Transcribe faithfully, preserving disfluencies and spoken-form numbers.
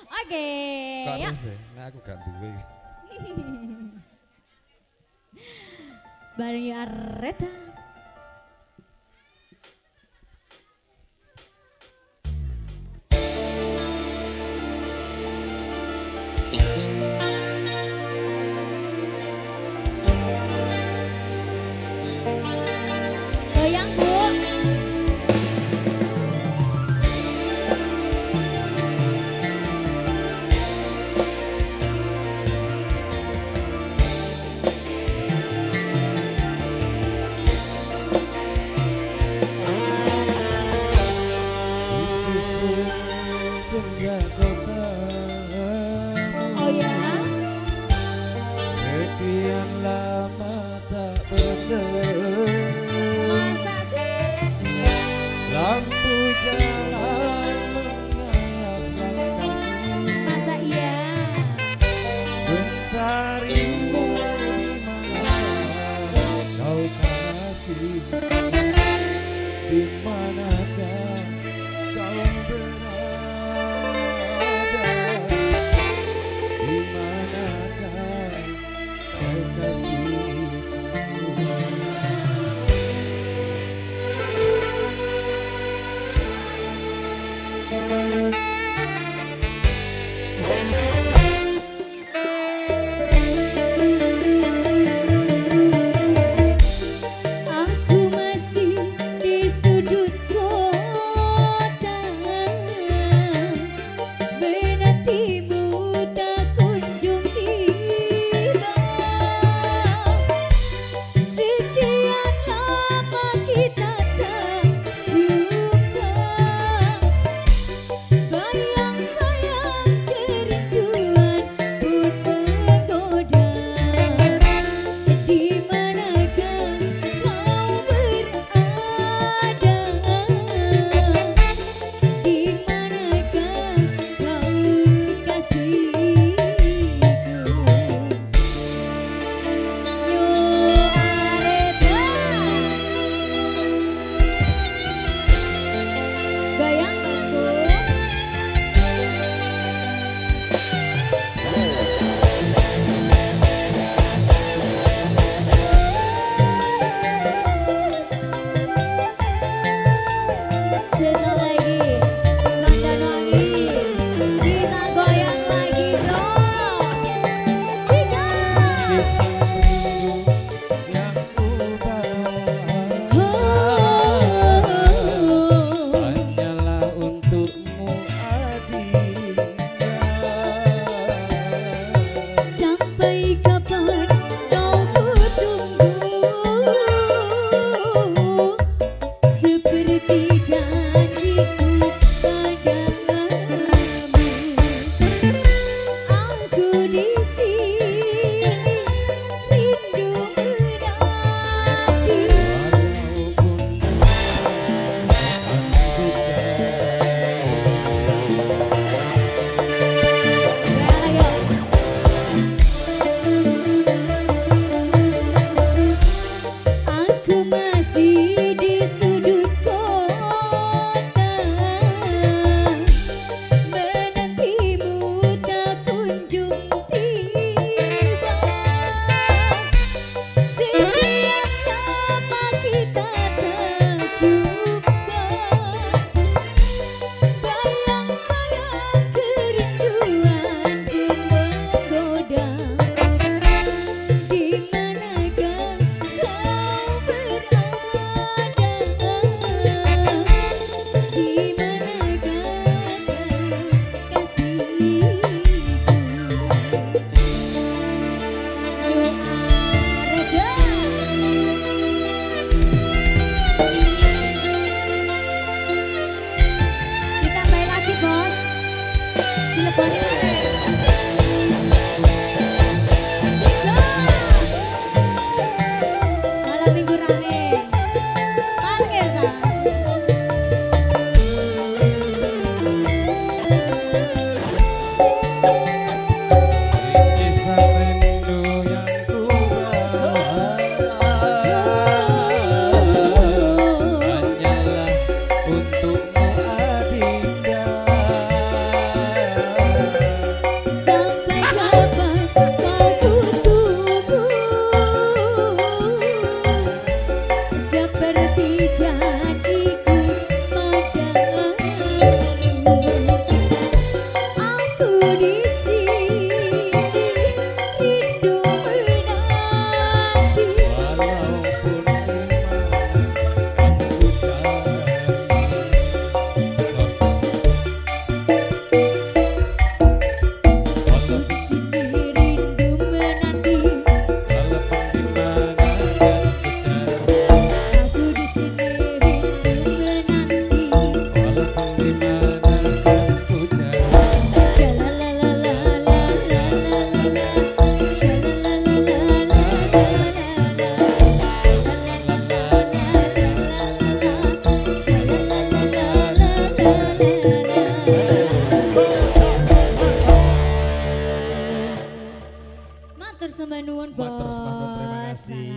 Oke. Kok Ya. harus ya? Nah aku gak duwe. Bareng ya Areta. Goyang Bu. Senja kota. Oh ya. Sekian lama tak bertemu. Masa sih? Lampu jalan mengalas langkahmu. Masa iya? Mencarimu di mana kau kasih. Di manakah kau berada? Di manakah kau kasihku? Aku masih di sudut kota, menantimu tak kunjung tiba. Sekian lama kita tak jumpa, bayang-bayang kerinduan pun menggoda. Di manakah kau berada? Di manakah kau kasihku? Yo Areta, goyang bosku. Sesaat lagi, Kang Danwangi, kita goyang lagi bro. Sikat. Kisah rindu yang ku bawa hanyalah untukmu Adinda. Sampai kapan kau ku tunggu, seperti janjiku padamu. Aku di sini rindu menanti. Ayo. Aku masih di sudut kota, menantimu tak kunjung tiba. Sekian lama kita tak jumpa, bayang-bayang kerinduan pun menggoda. Di manakah kau berada? Di manakah kasihku? Yo Areda. Ditambahin lagi bos, dilebonin lagi. Malam minggu rame, parkir kan? Kisah rindu yang ku bawa hanyalah untukmu Adinda. Matur sembah nuwun, Bos. Matur sembah nuwun, terima kasih.